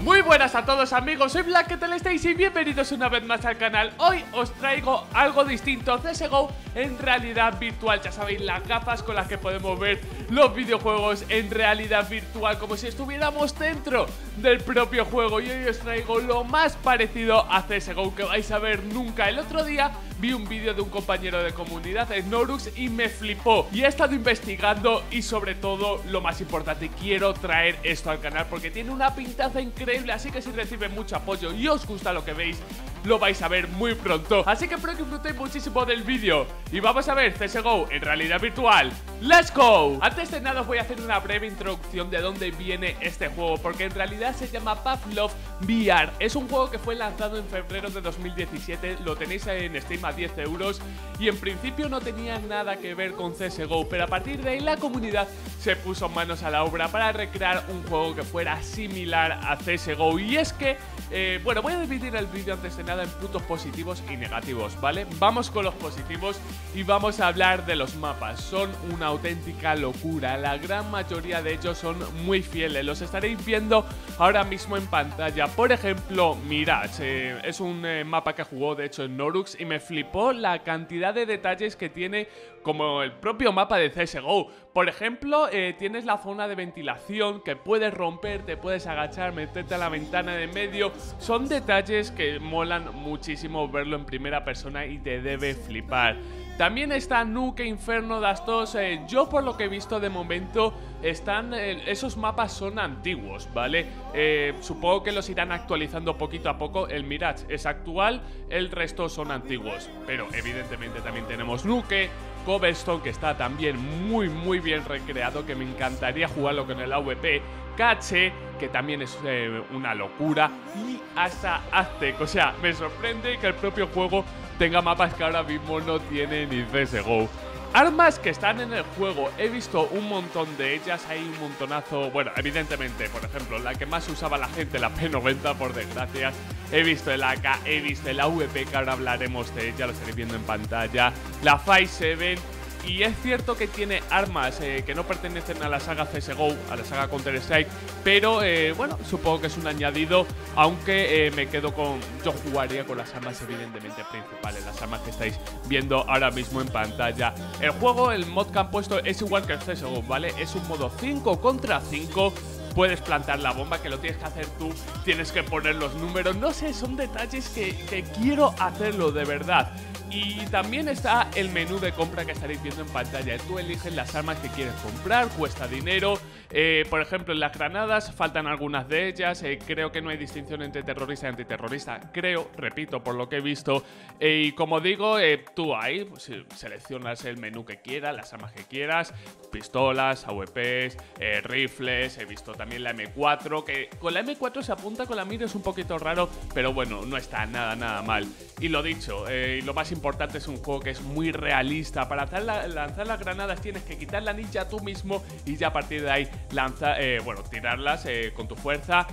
Muy buenas a todos amigos, soy BlackKettlestage y bienvenidos una vez más al canal. Hoy os traigo algo distinto, CSGO en realidad virtual. Ya sabéis, las gafas con las que podemos ver los videojuegos en realidad virtual, como si estuviéramos dentro del propio juego. Y hoy os traigo lo más parecido a CSGO que vais a ver nunca. El otro día vi un vídeo de un compañero de comunidad, Snorux, y me flipó. Y he estado investigando y sobre todo, lo más importante, quiero traer esto al canal porque tiene una pintaza increíble. Así que si recibe mucho apoyo y os gusta lo que veis, lo vais a ver muy pronto. Así que espero que disfrutéis muchísimo del vídeo. Y vamos a ver CSGO en realidad virtual. ¡Let's go! Antes de nada os voy a hacer una breve introducción de dónde viene este juego, porque en realidad se llama Pavlov VR. Es un juego que fue lanzado en febrero de 2017. Lo tenéis en Steam a 10 euros. Y en principio no tenía nada que ver con CSGO, pero a partir de ahí la comunidad se puso manos a la obra para recrear un juego que fuera similar a CSGO. Y es que, bueno, voy a dividir el vídeo antes de nada en puntos positivos y negativos, ¿vale? Vamos con los positivos y vamos a hablar de los mapas. Son una auténtica locura, la gran mayoría de ellos son muy fieles, los estaréis viendo ahora mismo en pantalla. Por ejemplo, Mirage, es un mapa que jugó de hecho en Snorux y me flipó la cantidad de detalles que tiene, como el propio mapa de CSGO. Por ejemplo, tienes la zona de ventilación que puedes romper, te puedes agachar, meterte a la ventana de medio. Son detalles que molan muchísimo verlo en primera persona y te debe flipar. También está Nuke, Inferno, Dastos. Yo por lo que he visto de momento están esos mapas son antiguos, ¿vale? Supongo que los irán actualizando poquito a poco. El Mirage es actual, el resto son antiguos. Pero evidentemente también tenemos Nuke, Cobblestone, que está también muy bien recreado, que me encantaría jugarlo con el AWP. Cache, que también es una locura. Y hasta Aztec, o sea, me sorprende que el propio juego tenga mapas que ahora mismo no tiene ni CSGO. Armas que están en el juego, he visto un montón de ellas, hay un montonazo. Bueno, evidentemente, por ejemplo, la que más usaba la gente, la P90, por desgracia. He visto el AK, he visto el AWP, que ahora hablaremos de ella, lo estaréis viendo en pantalla. La 5.7. Y es cierto que tiene armas que no pertenecen a la saga CSGO, a la saga Counter-Strike, pero bueno, supongo que es un añadido, aunque me quedo con... Yo jugaría con las armas evidentemente principales, las armas que estáis viendo ahora mismo en pantalla. El juego, el mod que han puesto es igual que el CSGO, ¿vale? Es un modo 5 contra 5. Puedes plantar la bomba, que lo tienes que hacer tú, tienes que poner los números, no sé, son detalles que quiero hacerlo de verdad. Y también está el menú de compra que estaréis viendo en pantalla. Tú eliges las armas que quieres comprar, cuesta dinero. Por ejemplo, en las granadas faltan algunas de ellas. Creo que no hay distinción entre terrorista y antiterrorista. Creo, repito, por lo que he visto. Y como digo, tú ahí pues, seleccionas el menú que quieras, las armas que quieras. Pistolas, AWPs, rifles. He visto también la M4, que con la M4 se apunta, con la mira es un poquito raro, pero bueno, no está nada mal. Y lo dicho, y lo más importante, es un juego que es muy realista. Para lanzar las granadas tienes que quitar la ninja tú mismo y ya a partir de ahí bueno, tirarlas con tu fuerza.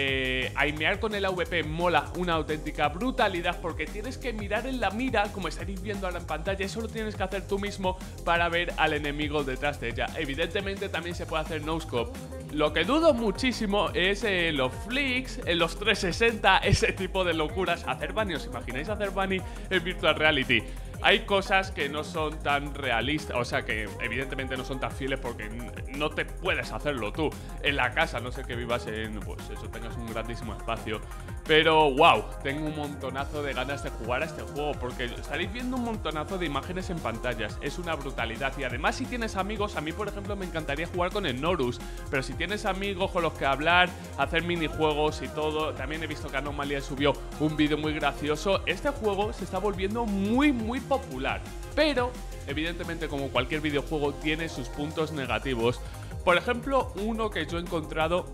Aimear con el AWP mola una auténtica brutalidad porque tienes que mirar en la mira, como estaréis viendo ahora en pantalla. Eso lo tienes que hacer tú mismo para ver al enemigo detrás de ella. Evidentemente también se puede hacer no-scope. Lo que dudo muchísimo es los flicks, los 360, ese tipo de locuras. Hacer bunny, ¿os imagináis hacer bunny en Virtual Reality? Hay cosas que no son tan realistas, o sea que evidentemente no son tan fieles porque no te puedes hacerlo tú en la casa, no sé que vivas en, pues eso, tengas un grandísimo espacio. Pero wow, tengo un montonazo de ganas de jugar a este juego porque estaréis viendo un montonazo de imágenes en pantallas, es una brutalidad. Y además si tienes amigos, a mí por ejemplo me encantaría jugar con el Snorux, pero si tienes amigos con los que hablar, hacer minijuegos y todo. También he visto que Anomalia subió un vídeo muy gracioso. Este juego se está volviendo muy popular, pero evidentemente como cualquier videojuego tiene sus puntos negativos. Por ejemplo, uno que yo he encontrado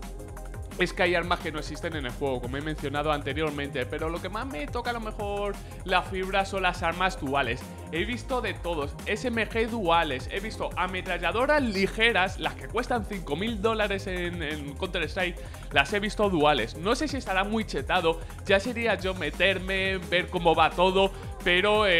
es que hay armas que no existen en el juego, como he mencionado anteriormente, pero lo que más me toca a lo mejor la fibra son las armas duales. He visto de todos, SMG duales, he visto ametralladoras ligeras, las que cuestan $5.000 en Counter-Strike, las he visto duales. No sé si estará muy chetado, ya sería yo meterme, ver cómo va todo, pero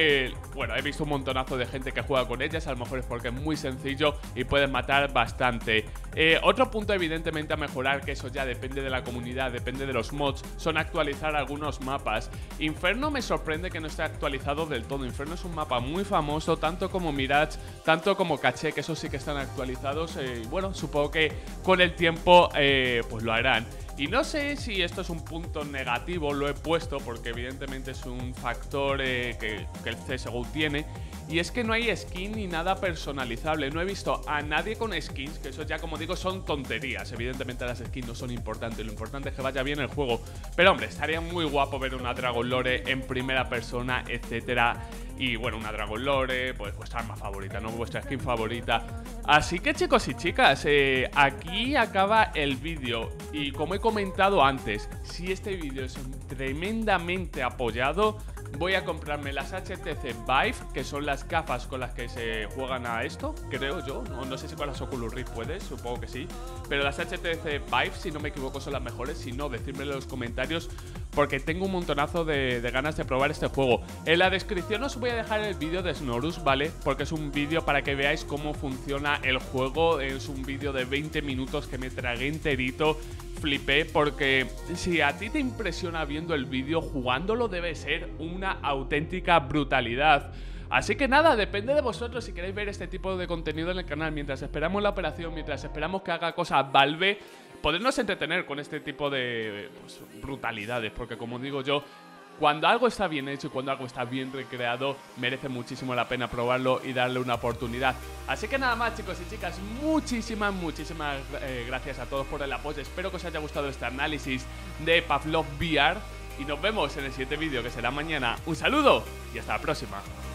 bueno, he visto un montonazo de gente que juega con ellas. A lo mejor es porque es muy sencillo y puedes matar bastante. Otro punto evidentemente a mejorar, que eso ya depende de la comunidad, depende de los mods, son actualizar algunos mapas. Inferno me sorprende que no esté actualizado del todo. Inferno es un mapa muy famoso, tanto como Mirage, tanto como Caché, que esos sí que están actualizados. Bueno, supongo que con el tiempo pues lo harán. Y no sé si esto es un punto negativo, lo he puesto porque evidentemente es un factor que el CSGO tiene. Y es que no hay skin ni nada personalizable. No he visto a nadie con skins, que eso ya, como digo, son tonterías. Evidentemente las skins no son importantes, lo importante es que vaya bien el juego. Pero hombre, estaría muy guapo ver una Dragon Lore en primera persona, etcétera. Y bueno, una Dragon Lore, pues vuestra arma favorita, ¿no? Vuestra skin favorita. Así que chicos y chicas, aquí acaba el vídeo. Y como he comentado antes, si este vídeo es tremendamente apoyado, voy a comprarme las HTC Vive, que son las gafas con las que se juegan a esto, creo yo. No sé si con las Oculus Rift puedes, supongo que sí. Pero las HTC Vive, si no me equivoco, son las mejores. Si no, decídmelo en los comentarios, porque tengo un montonazo de ganas de probar este juego. En la descripción os voy a dejar el vídeo de Snorus, ¿vale? Porque es un vídeo para que veáis cómo funciona el juego. Es un vídeo de 20 minutos que me tragué enterito. Flipé, porque si a ti te impresiona viendo el vídeo, jugándolo debe ser una auténtica brutalidad. Así que nada, depende de vosotros si queréis ver este tipo de contenido en el canal. Mientras esperamos la operación, mientras esperamos que haga cosas Valve, podernos entretener con este tipo de brutalidades. Porque como digo yo, cuando algo está bien hecho y cuando algo está bien recreado, merece muchísimo la pena probarlo y darle una oportunidad. Así que nada más, chicos y chicas, muchísimas gracias a todos por el apoyo. Espero que os haya gustado este análisis de Pavlov VR y nos vemos en el siguiente vídeo, que será mañana. Un saludo y hasta la próxima.